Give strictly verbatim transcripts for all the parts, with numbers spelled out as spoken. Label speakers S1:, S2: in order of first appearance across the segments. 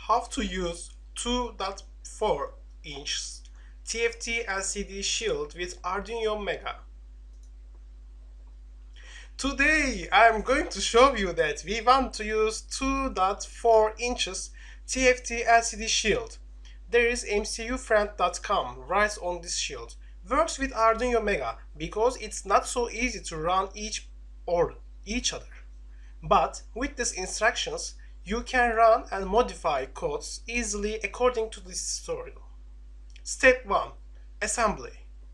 S1: how to use two point four inch T F T L C D shield with Arduino Mega. Today I am going to show you that we want to use two point four inches T F T L C D shield. There is M C U friend dot com writes on this shield. Works with Arduino Mega because it's not so easy to run each or each other. But with these instructions, you can run and modify codes easily according to this tutorial. Step one. Assembly.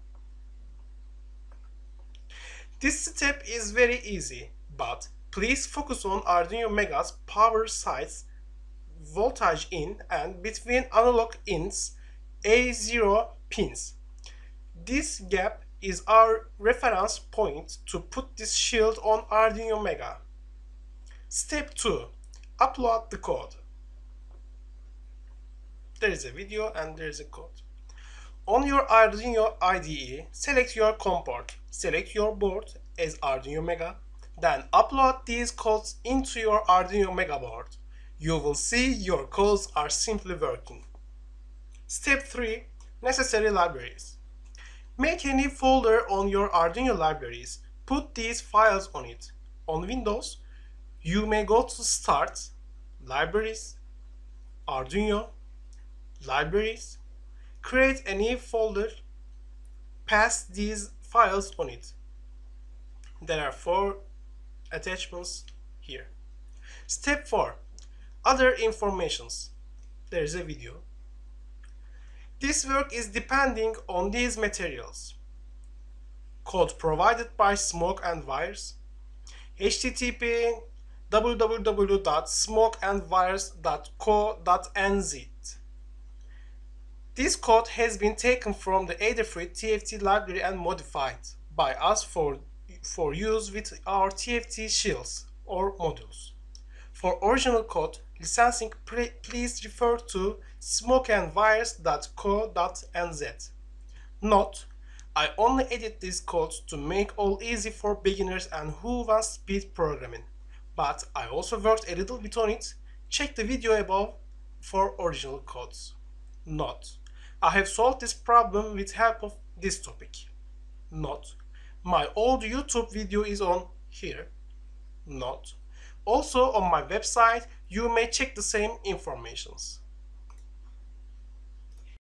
S1: This step is very easy, but please focus on Arduino Mega's power sides, voltage in and between analog ins A zero pins. This gap is our reference point to put this shield on Arduino Mega. Step two. Upload the code. There is a video and there is a code. On your Arduino I D E, select your COM port, select your board as Arduino Mega, then upload these codes into your Arduino Mega board. You will see your codes are simply working. Step three. Necessary libraries. Make a new folder on your Arduino libraries. Put these files on it. On Windows, you may go to Start, Libraries, Arduino, Libraries, create a new folder, pass these files on it. There are four attachments here. Step four. Other informations. There is a video. This work is depending on these materials. Code provided by Smoke and Wires. H T T P w w w dot smoke and wires dot co dot n z. This code has been taken from the Adafruit T F T library and modified by us for, for use with our T F T shields or modules. For original code licensing, please refer to smoke and wires dot co dot n z. Note: I only edit these codes to make all easy for beginners and who want speed programming, but I also worked a little bit on it. Check the video above for original codes. Note: I have solved this problem with help of this topic. Note: my old YouTube video is on here. Note: also on my website you may check the same informations.